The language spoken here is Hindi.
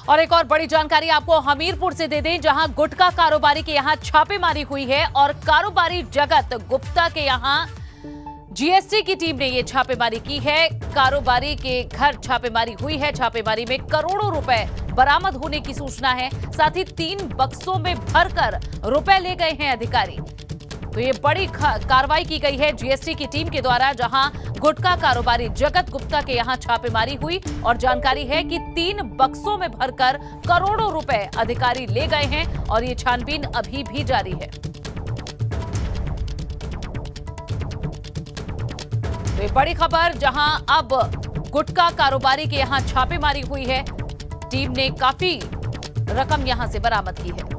और एक और बड़ी जानकारी आपको हमीरपुर से दे दें, जहां गुटखा कारोबारी के यहां छापेमारी हुई है और कारोबारी जगत गुप्ता के यहां जीएसटी की टीम ने ये छापेमारी की है। कारोबारी के घर छापेमारी हुई है। छापेमारी में करोड़ों रुपए बरामद होने की सूचना है। साथ ही 3 बक्सों में भरकर रुपए ले गए हैं अधिकारी। तो ये बड़ी कार्रवाई की गई है जीएसटी की टीम के द्वारा, जहां गुटखा कारोबारी जगत गुप्ता के यहां छापेमारी हुई और जानकारी है कि 3 बक्सों में भरकर करोड़ों रुपए अधिकारी ले गए हैं और ये छानबीन अभी भी जारी है। तो ये बड़ी खबर, जहां अब गुटखा कारोबारी के यहां छापेमारी हुई है। टीम ने काफी रकम यहां से बरामद की है।